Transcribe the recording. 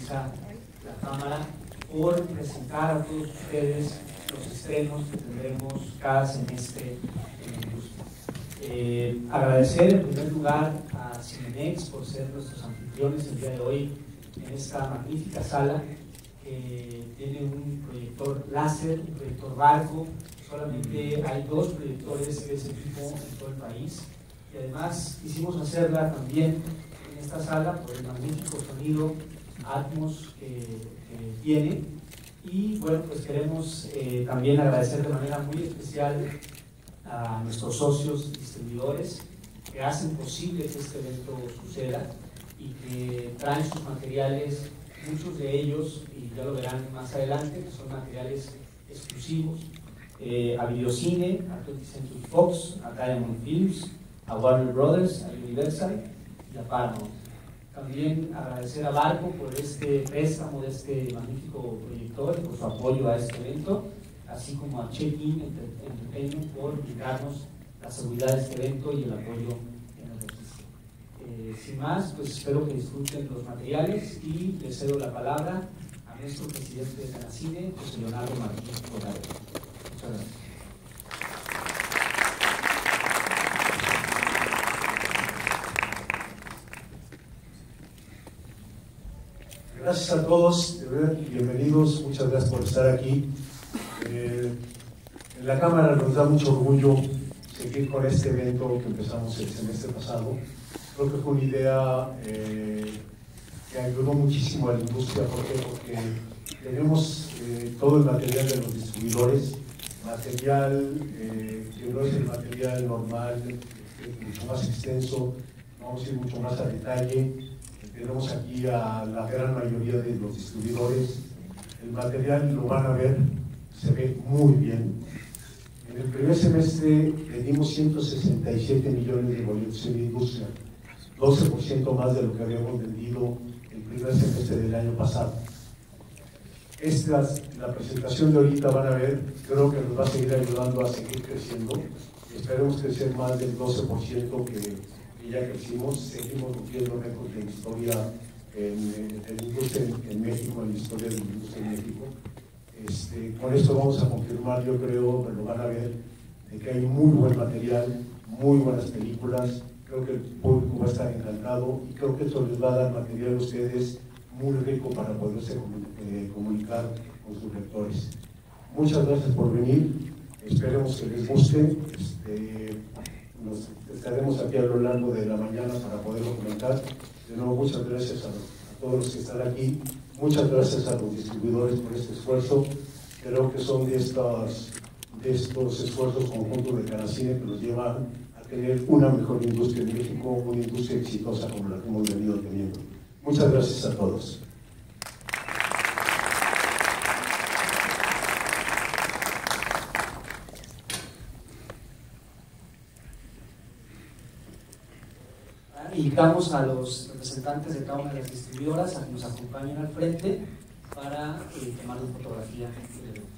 utiliza la cámara, por presentar a todos ustedes los estrenos que tendremos cada semestre en la industria. Agradecer en primer lugar a Cinemex por ser nuestros anfitriones el día de hoy en esta magnífica sala que tiene un proyector láser, un proyector barco. Solamente hay 2 proyectores de ese tipo en todo el país, y además quisimos hacerla también en esta sala por el magnífico sonido Atmos que tiene. Y bueno, pues queremos también agradecer de manera muy especial a nuestros socios distribuidores que hacen posible que este evento suceda y que traen sus materiales, muchos de ellos, y ya lo verán más adelante, que son materiales exclusivos, a Videocine, a 20th Century Fox, a Diamond Films, a Warner Brothers, a Universal y a Paramount. También agradecer a Barco por este préstamo de este magnífico proyector y por su apoyo a este evento, así como a Check-in Entertainment por brindarnos la seguridad de este evento y el apoyo en el registro. Sin más, pues espero que disfruten los materiales y les cedo la palabra a nuestro presidente de Canacine, José Leonardo Martín Corrado. Muchas gracias. Gracias a todos, bienvenidos, muchas gracias por estar aquí. En la Cámara nos da mucho orgullo seguir con este evento que empezamos el semestre pasado. Creo que fue una idea que ayudó muchísimo a la industria. ¿Por qué? Porque tenemos todo el material de los distribuidores, material que no es el material normal, mucho más extenso, vamos a ir mucho más a detalle. Tenemos aquí a la gran mayoría de los distribuidores. El material, lo van a ver, se ve muy bien. En el primer semestre vendimos 167 millones de boletos en la industria, 12% más de lo que habíamos vendido el primer semestre del año pasado. La presentación de ahorita van a ver, creo que nos va a seguir ayudando a seguir creciendo. Esperemos crecer más del 12% que ya crecimos. Seguimos rompiendo récords de historia en la industria en México, en la historia de la industria en México. Con esto vamos a confirmar, yo creo, pero lo van a ver, de que hay muy buen material, muy buenas películas. Creo que el público va a estar encantado y creo que eso les va a dar material a ustedes muy rico para poderse comunicar con sus lectores. Muchas gracias por venir, esperemos que les guste. Nos estaremos aquí a lo largo de la mañana para poderlo comentar. De nuevo, muchas gracias a todos los que están aquí. Muchas gracias a los distribuidores por este esfuerzo. Creo que son de estos esfuerzos conjuntos de Canacine que nos llevan a tener una mejor industria en México, una industria exitosa como la que hemos venido teniendo. Muchas gracias a todos. Invitamos a los representantes de cada una de las distribuidoras a que nos acompañen al frente para tomar una fotografía.